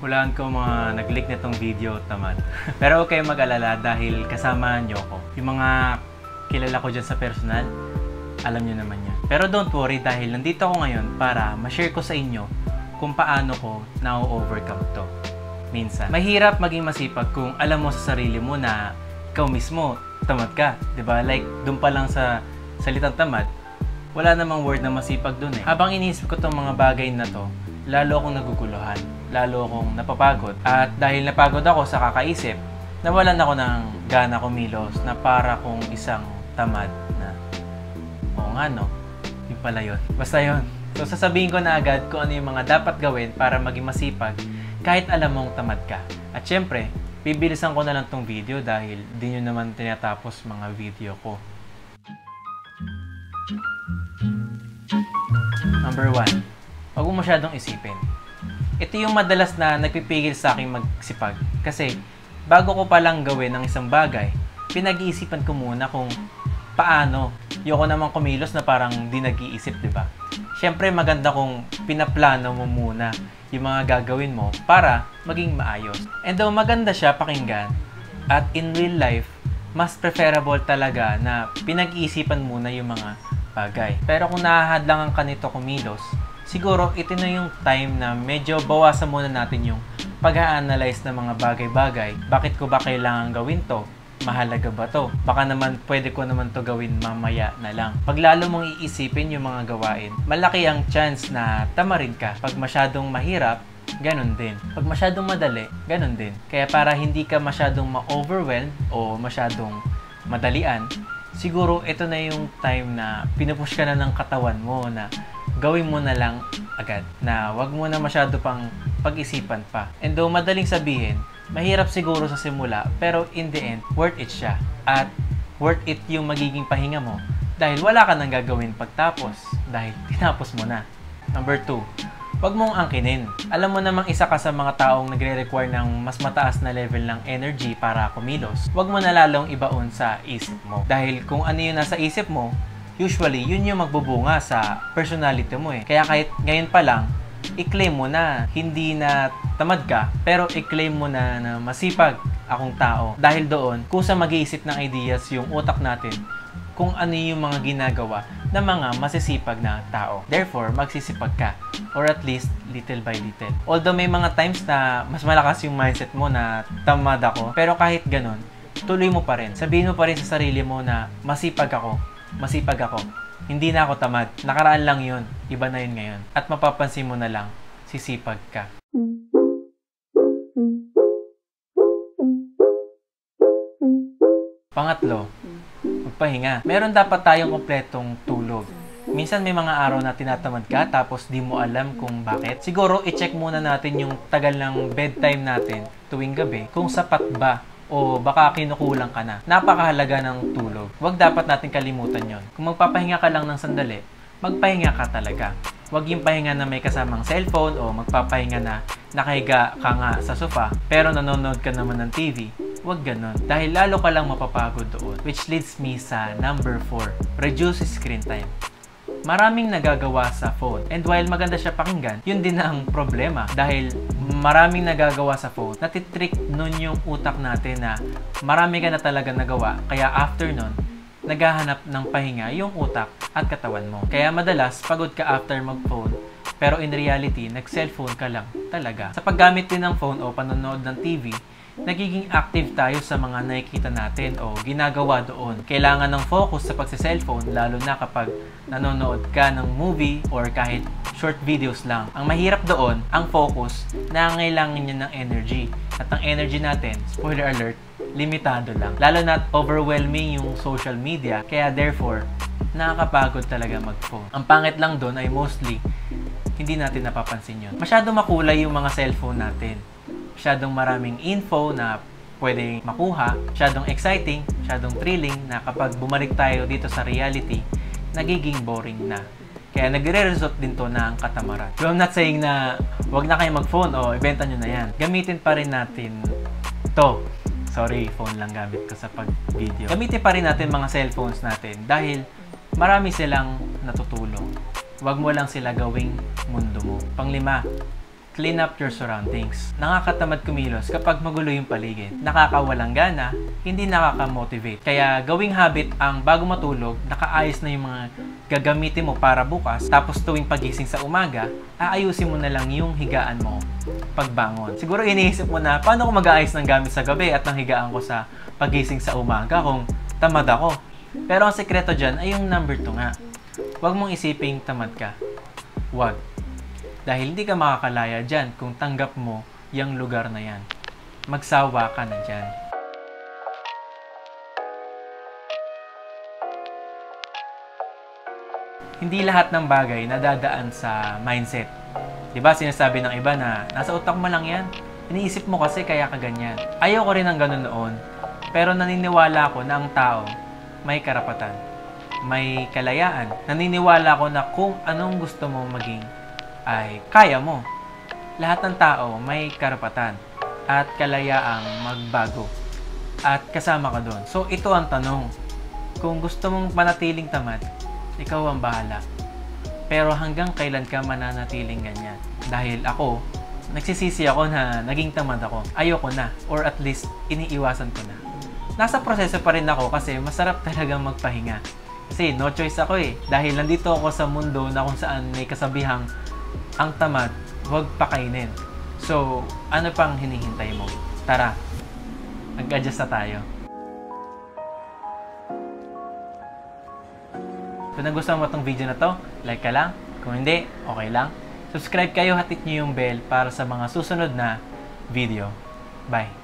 Hulaan ko mga nag-leak nitong video, tamad. Pero huwag kayong mag-alala dahil kasama nyo ko. Yung mga kilala ko dyan sa personal, alam nyo naman yan. Pero don't worry dahil nandito ako ngayon para ma-share ko sa inyo kung paano ko na-overcome to. Minsan, mahirap maging masipag kung alam mo sa sarili mo na ikaw mismo, tamad ka. Diba? Like, dun pa lang sa salitang tamad, wala namang word na masipag dun eh. Habang iniisip ko tong mga bagay na to, lalo akong naguguluhan, lalo akong napapagod. At dahil napagod ako sa kakaisip, nawalan ako ng gana kumilos na para kung isang tamad na. Oo nga no, yun pala yun. Basta yun. So sasabihin ko na agad kung ano yung mga dapat gawin para maging masipag kahit alam mong tamad ka. At syempre, bibilisan ko na lang tong video dahil di nyo naman tinatapos mga video ko. Number 1. Huwag mo masyadong isipin. Ito yung madalas na nagpipigil sa akin magsipag. Kasi, bago ko palang gawin ng isang bagay, pinag-iisipan ko muna kung paano. Yoko namang kumilos na parang di nag-iisip, diba? Siyempre, maganda kung pinaplano mo muna yung mga gagawin mo para maging maayos. And though maganda siya pakinggan, at in real life, mas preferable talaga na pinag-iisipan muna yung mga bagay. Pero kung nahahadlangan ka nito kumilos, siguro ito na yung time na medyo bawasan muna natin yung pag-a-analyze ng mga bagay-bagay. Bakit ko ba kailangan gawin to? Mahalaga ba to? Baka naman pwede ko naman to gawin mamaya na lang. Pag lalo mong iisipin yung mga gawain, malaki ang chance na tamarin ka. Pag masyadong mahirap, ganun din. Pag masyadong madali, ganun din. Kaya para hindi ka masyadong ma-overwhelm o masyadong madalian, siguro ito na yung time na pinupush ka na ng katawan mo na gawin mo na lang agad. Na wag mo na masyado pang pag-isipan pa. And though madaling sabihin, mahirap siguro sa simula, pero in the end, worth it siya. At worth it yung magiging pahinga mo dahil wala ka nang gagawin pagtapos dahil tinapos mo na. Number 2. Wag mong angkinin. Alam mo namang isa ka sa mga taong nagre-require ng mas mataas na level ng energy para kumilos. Wag mo na lalong ibaon sa isip mo. Dahil kung ano yung nasa isip mo, usually, yun yung magbubunga sa personality mo eh. Kaya kahit ngayon pa lang, i-claim mo na hindi na tamad ka, pero i-claim mo na masipag akong tao. Dahil doon, kusa mag-iisip ng ideas yung utak natin kung ano yung mga ginagawa ng mga masisipag na tao. Therefore, magsisipag ka. Or at least, little by little. Although may mga times na mas malakas yung mindset mo na tamad ako, pero kahit ganun, tuloy mo pa rin. Sabihin mo pa rin sa sarili mo na masipag ako. Masipag ako. Hindi na ako tamad. Nakaraan lang yun. Iba na yun ngayon. At mapapansin mo na lang, sisipag ka. Pangatlo, magpahinga. Meron dapat tayong kompletong tulog. Minsan may mga araw na tinatamad ka tapos di mo alam kung bakit. Siguro i-check muna natin yung tagal ng bedtime natin tuwing gabi kung sapat ba o baka kinukulang ka na. Napakahalaga ng tulog. Huwag dapat natin kalimutan yon. Kung magpapahinga ka lang ng sandali, magpahinga ka talaga. Huwag yung pahinga na may kasamang cellphone o magpapahinga na nakahiga ka nga sa sofa pero nanonood ka naman ng TV. Huwag ganon. Dahil lalo ka lang mapapagod doon. Which leads me sa number 4. Reduce screen time. Maraming nagagawa sa phone. And while maganda siya pakinggan, yun din ang problema. Dahil maraming nagagawa sa phone, natitrick nun yung utak natin na marami ka na talaga nagawa. Kaya after nun, naghahanap ng pahinga yung utak at katawan mo. Kaya madalas, pagod ka after mag-phone, pero in reality, nag-cellphone ka lang talaga. Sa paggamit din ng phone o panonood ng TV, nagiging active tayo sa mga nakikita natin o ginagawa doon. Kailangan ng focus sa pagsa-cellphone lalo na kapag nanonood ka ng movie or kahit short videos lang. Ang mahirap doon, ang focus, nangangailangan niya ng energy. At ang energy natin, spoiler alert, limitado lang. Lalo na overwhelming yung social media, kaya therefore, nakakapagod talaga mag-phone. Ang pangit lang doon ay mostly, hindi natin napapansin yun. Masyado makulay yung mga cellphone natin. Masyadong maraming info na pwedeng makuha, masyadong exciting, masyadong thrilling na kapag bumalik tayo dito sa reality, nagiging boring na. Kaya nagre-result din to na ang katamaran. So I'm not saying na wag na kayo mag-phone o ibenta nyo na yan. Gamitin pa rin natin to. Sorry, phone lang gamit ko sa pag-video. Gamitin pa rin natin mga cellphones natin dahil marami silang natutulong. Wag mo lang sila gawing mundo mo. Pang-5, clean up your surroundings. Nakakatamad kumilos kapag magulo yung paligid. Nakakawalang gana, hindi nakaka-motivate. Kaya gawing habit ang bago matulog, nakaayos na yung mga gagamitin mo para bukas, tapos tuwing pagising sa umaga, aayusin mo na lang yung higaan mo pagbangon. Siguro iniisip mo na, paano ko mag-aayos ng gamit sa gabi at ng higaan ko sa pagising sa umaga kung tamad ako? Pero ang sekreto dyan ay yung number 2 nga. Huwag mong isiping tamad ka. Huwag. Dahil hindi ka makakalaya dyan kung tanggap mo yung lugar na yan. Magsawa ka na dyan. Hindi lahat ng bagay nadadaan sa mindset. Diba sinasabi ng iba na nasa utak mo lang yan? Iniisip mo kasi kaya ka ganyan. Ayoko rin ng ganun noon. Pero naniniwala ako na ang tao may karapatan. May kalayaan. Naniniwala ko na kung anong gusto mo maging ay kaya mo. Lahat ng tao may karapatan at kalayaang magbago. At kasama ka doon. So ito ang tanong. Kung gusto mong manatiling tamad, ikaw ang bahala. Pero hanggang kailan ka mananatiling ganyan? Dahil ako, nagsisisi ako na naging tamad ako. Ayoko na. Or at least, iniiwasan ko na. Nasa proseso pa rin ako kasi masarap talagang magpahinga. Kasi no choice ako eh. Dahil nandito ako sa mundo na kung saan may kasabihang ang tamad, huwag pakainin. So, ano pang hinihintay mo? Tara, mag-adjust na tayo. Kung nagustuhan mo itong video na to, like ka lang. Kung hindi, okay lang. Subscribe kayo, hatit nyo yung bell para sa mga susunod na video. Bye!